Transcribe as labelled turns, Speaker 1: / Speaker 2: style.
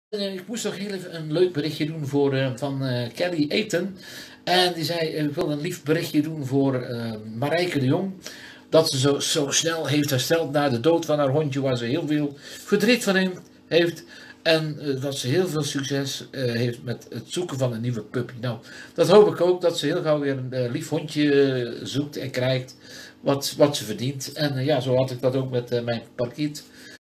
Speaker 1: Ik moest nog heel even een leuk berichtje doen voor, van Kelly Eten. En die zei, ik wil een lief berichtje doen voor Marijke de Jong. Dat ze zo snel heeft hersteld na de dood van haar hondje, waar ze heel veel verdriet van heeft. En dat ze heel veel succes heeft met het zoeken van een nieuwe puppy. Nou, dat hoop ik ook, dat ze heel gauw weer een lief hondje zoekt en krijgt wat ze verdient. En ja, zo had ik dat ook met mijn parkiet.